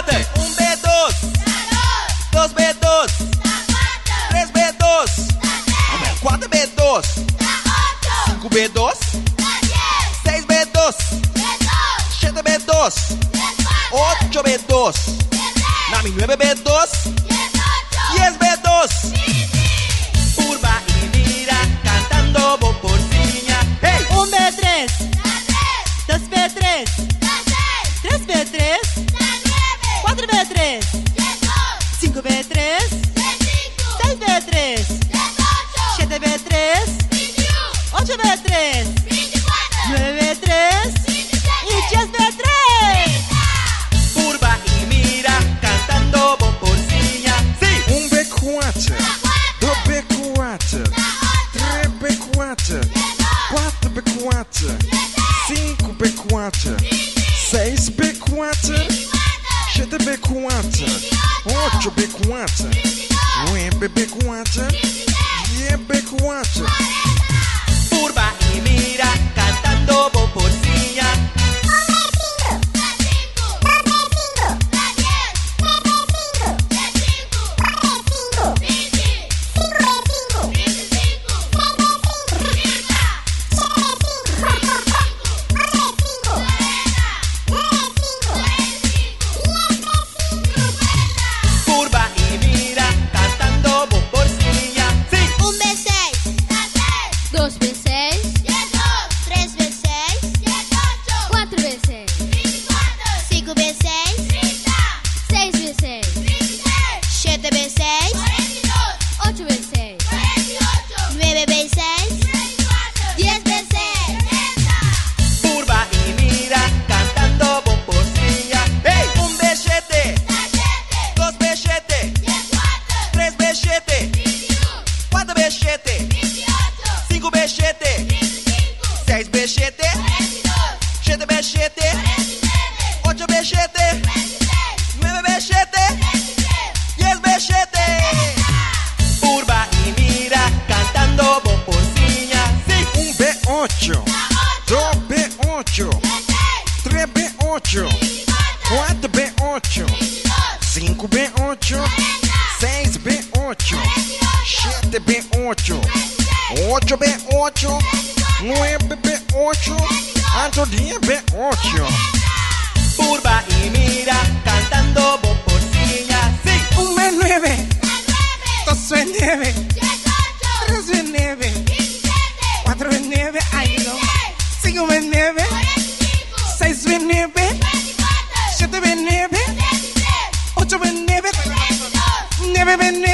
bate. 1B2, 2B2, 3B2, 4B2, 5B2, 6B2, 7B2, 8B2, Nami 9B2, 10B2. Curva y mira cantando Boporciña. Hey. 1B3, 2B3, 3B3, 4B3, 5B3, 6B3, 7B3, 8B3, 9B3 y 10B3. Curva y mira cantando Boporciña. Sí. 1B4, 2B4, 3B4, 4B4, 5B4, 6B4, 7B4, 8B4, 9B4, 10B4. Curva y mira cantando Boporciña. 4B8, 5B8, 6B8, 7B8, 8B8, 9B8, hasta 10B8. Curva y mira cantando Boporciña. Sí. 1B9, 2B9, 3B9, 4B9, ay no, 5B9, 6B9, 7B9, 8B9, 9B9.